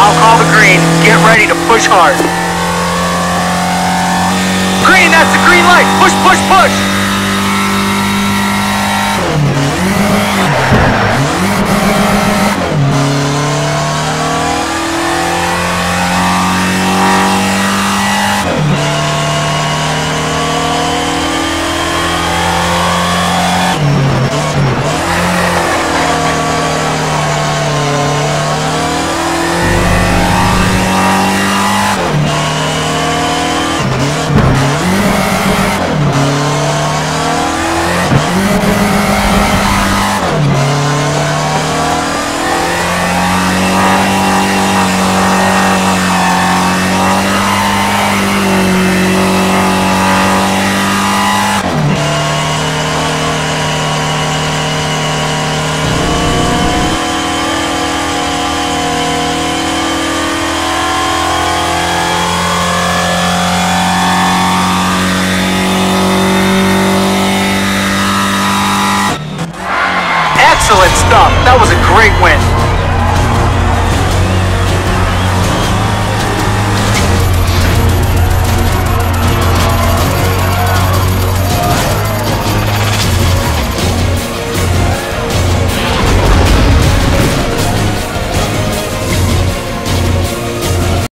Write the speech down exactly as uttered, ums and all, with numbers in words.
I'll call the green. Get ready to push hard. Green, that's the green light. Push, push, push. Excellent stuff. That was a great win.